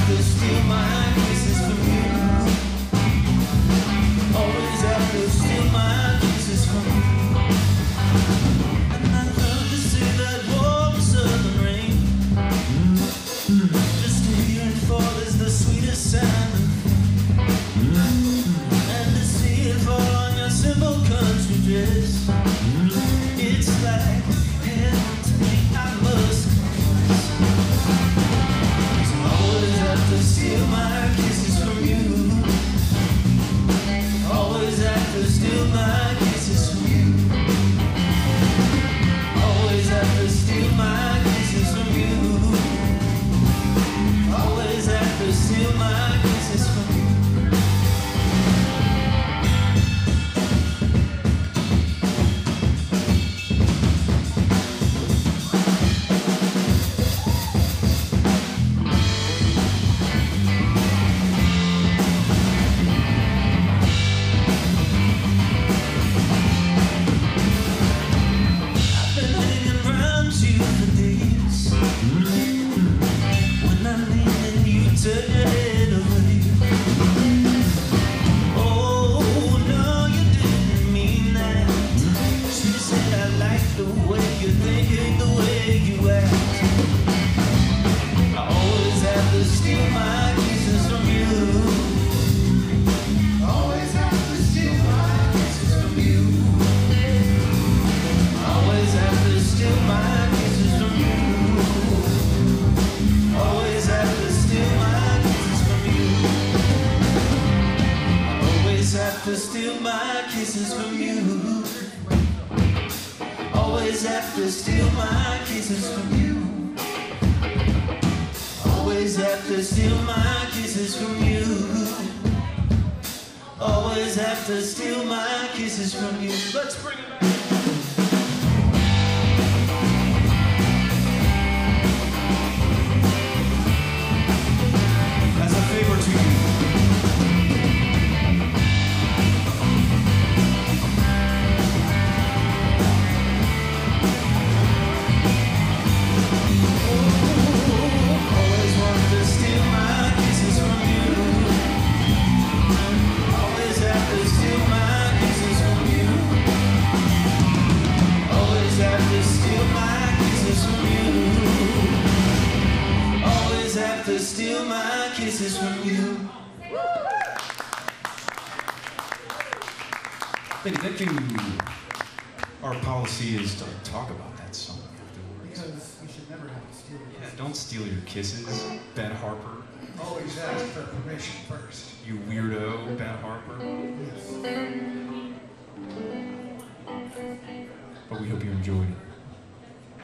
to steal my kisses from you. Always have to steal my kisses from you. And I love to see that warm southern rain. Just to hear it fall is the sweetest sound. And to see it fall on your simple country dress, it's like heaven to me, I must confess. 'Cause I always have to steal my kisses from you. Always have to steal my kisses from you. Always have to steal my kisses from you. Always have to steal my kisses from you. Turn your head away. Oh, no, you didn't mean that. She said I like the way you think and the way you act. I always have to steal my kisses from you. Always have to steal my kisses from you. Always have to steal my kisses from you. Always have to steal my have to steal my kisses from you. Always have to steal my kisses from you. Always have to steal my kisses from you. Always have to steal my kisses from you. Let's bring it back. As a favor to you. Steal my kisses from you. Thank you. Our policy is to talk about that song afterwards. Because we should never have to steal your kisses. Don't steal your kisses, Ben Harper. Always ask for permission first. You weirdo, Ben Harper. Yes. But we hope you enjoyed it.